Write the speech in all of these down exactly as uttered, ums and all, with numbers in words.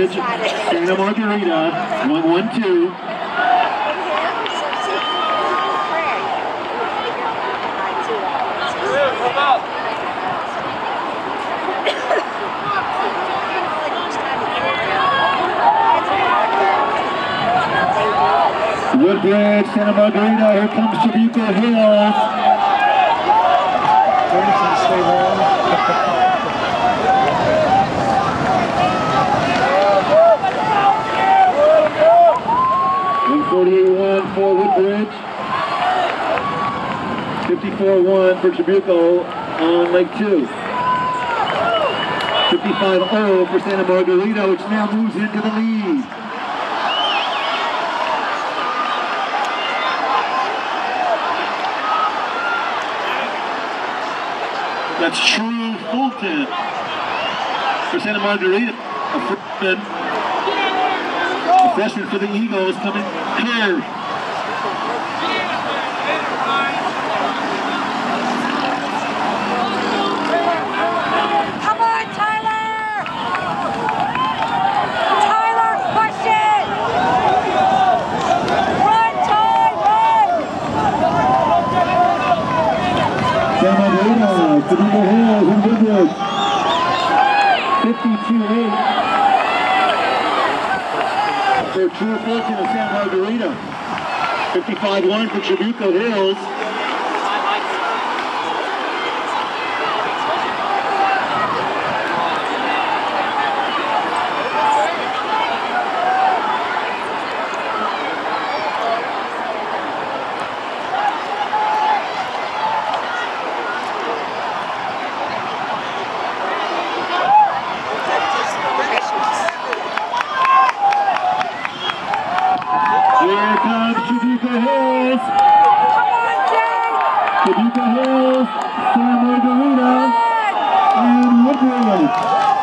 Woodbridge, Santa Margarita, one one two. Woodbridge, Santa Margarita, here comes Trabuco Hills. one forty-eight one for Woodbridge. fifty-four one for Trabuco on leg two. fifty-five oh for Santa Margarita, which now moves into the lead. That's True Fulton for Santa Margarita, a freshman. A freshman for the Eagles coming here. Come on, Tyler! Tyler, push it! Run, Ty, run! Santa Margarita, Trabuco Hills, and Woodbridge. fifty-two eight. For True Fulton of Santa Margarita. fifty-five one for Trabuco Hills. Here comes Trabuco Hills. Come on, Jay! Trabuco Hills, Santa Margarita, and Woodbridge.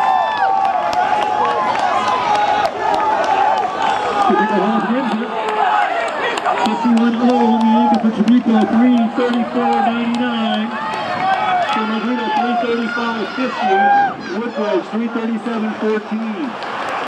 Trabuco Hills wins it. fifty-one oh on the anchor for Trabuco, three thirty-four ninety-nine. Santa Margarita, three thirty-five fifty. Woodbridge, three thirty-seven fourteen.